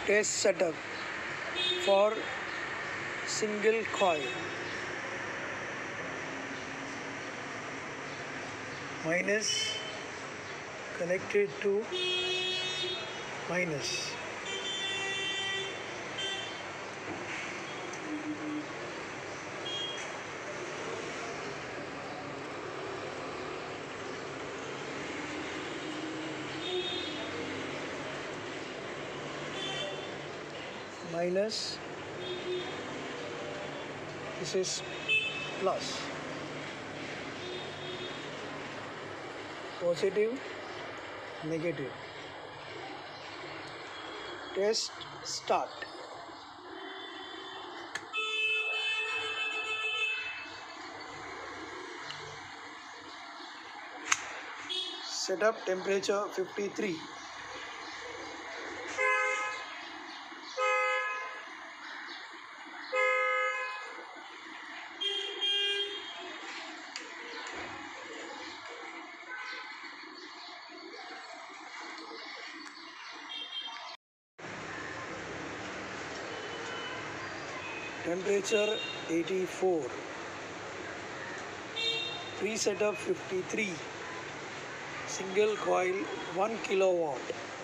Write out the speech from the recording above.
Test setup for single coil. Minus connected to minus. Minus, this is plus, positive, negative. Test start. Setup temperature 53. Temperature 84. Pre-setup 53. Single coil 1 kilowatt.